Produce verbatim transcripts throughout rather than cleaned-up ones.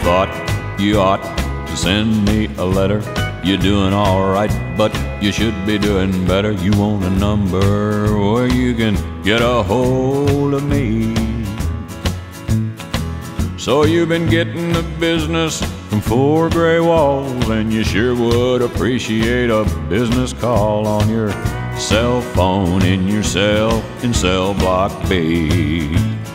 thought you ought to send me a letter. You're doing all right, but you should be doing better. You want a number where you can get a hold of me. So you've been getting the business from four gray walls, and you sure would appreciate a business call on your cell phone in your cell in cell block B.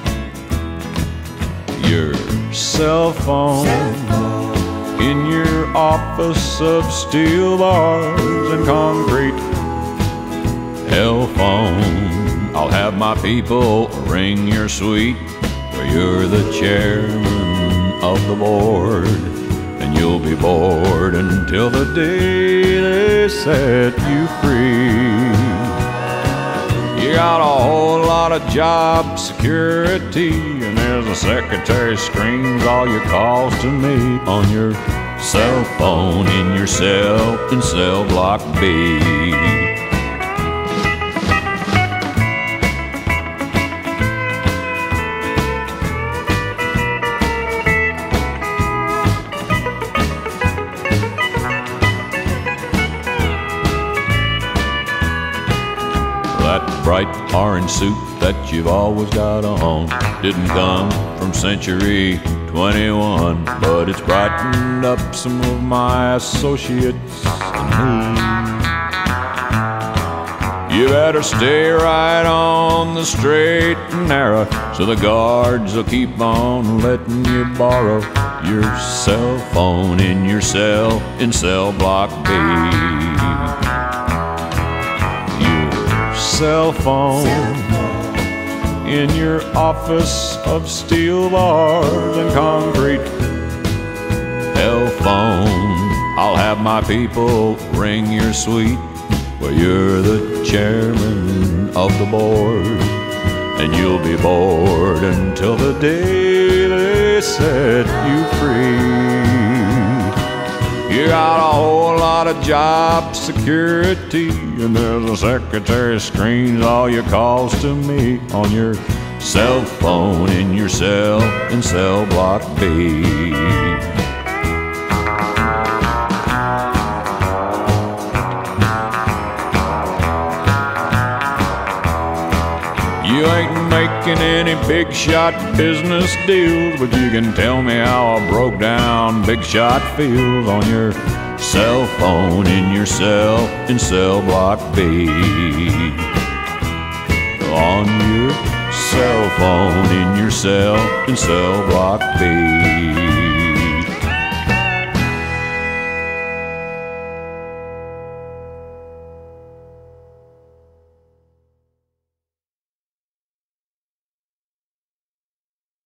Your cell phone, cell phone in your office of steel bars and concrete. Hell phone, I'll have my people ring your suite where you're the chairman of the board, and you'll be bored until the day they set you free. You got a whole lot of job security, and there's a secretary screens all your calls to me on your cell phone in your cell in cell block B. That bright orange suit that you've always got on didn't come from Century twenty-one, but it's brightened up some of my associates and me. You better stay right on the straight and narrow, so the guards will keep on letting you borrow your cell phone in your cell in cell block B. Cell phone in your office of steel bars and concrete. Hell phone, I'll have my people ring your suite where you're the chairman of the board, and you'll be bored until the day they set you free. You got a whole lot of job security, and there's a secretary screens all your calls to me on your cell phone in your cell in cell block B. You ain't making any big shot business deals, but you can tell me how a broke down big shot feels on your cell phone in your cell in cell block B. On your cell phone in your cell in cell block B.